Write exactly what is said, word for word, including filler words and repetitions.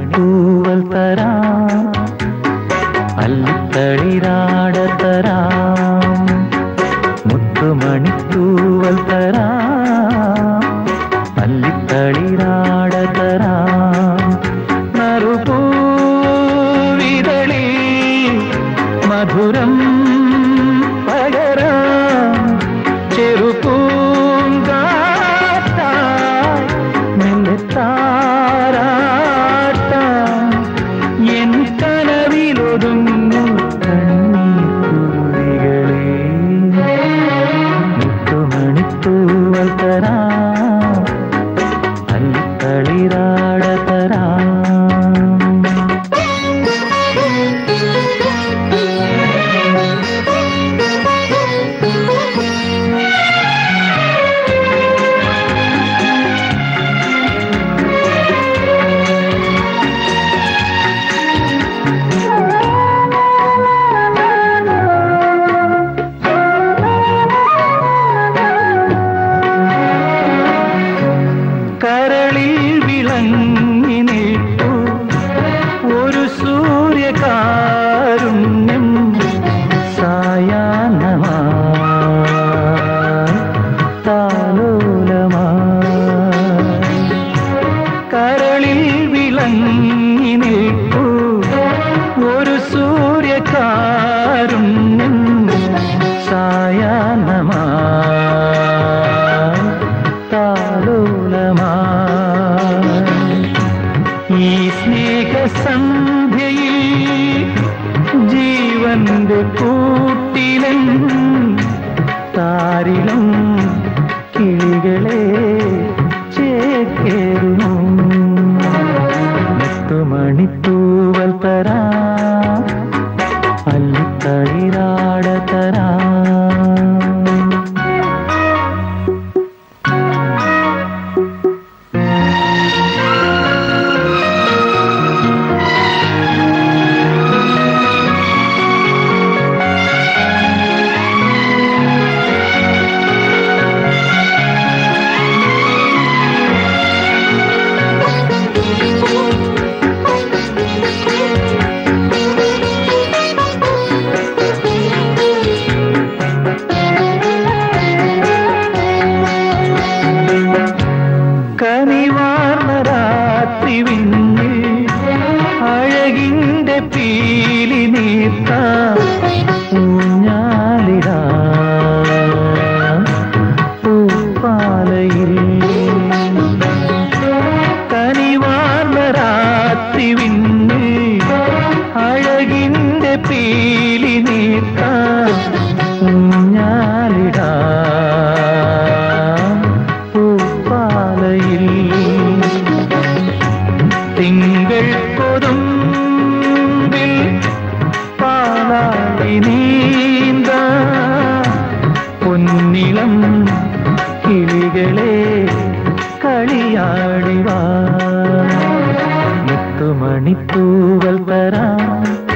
മുത്തുമണിത്തൂവൽ തരാം, അല്ലിത്തളിരാട തരാം. മുത്തുമണിത്തൂവൽ തരാം, അല്ലിത്തളിരാട തരാം. നറുപൂവിതളിൽ മധുരം പകരാം, ചെറുപൂങ്കാറ്റായി മെല്ലെ താരാട്ടാം. എൻ കനവിലൊതുങ്ങു കണ്ണീർത്തുള്ളികളെ, മുത്തുമണിത്തൂവൽ തരാം, അല്ലിത്തളിരാട തരാം. കരളിൽ വിളങ്ങി നിൽപ്പു ഒരു സൂര്യകാരുണ്യം, സായാഹ്നമായി താലോലമായി. കരളിൽ വിളങ്ങി നിൽപ്പു ഒരു സൂര്യകാരുണ്യം, സായാഹ്നമായി താലോലമായി. ഈ സ്നേഹസന്ധ്യയിൽ ജീവന്റെ കൂട്ടിലും താരിലും കിളികളെ ചേക്കേറുന്നു. മുത്തുമണിത്തൂവൽ തരാം, അല്ലിത്തളിരാട തരാം. കനിവാർന്ന രാത്രി വിണ്ണിൽ അഴകിന്റെ പീലി നീർത്താം, ഊഞ്ഞാലിടാം പൂപ്പാലയിൽ. കനിവാർന്ന രാത്രി വിണ്ണിൽ അഴകിന്റെ പീലി നീർത്താം, ഊഞ്ഞാലിടാം പൂപ്പാലയിൽ. തിങ്കൾ കൊതുമ്പിൽ പാലാടി നീന്ത, പൊന്നിളം കിളികളെ കളിയാടിവാ. മുത്തുമണിത്തൂവൽ തരാം,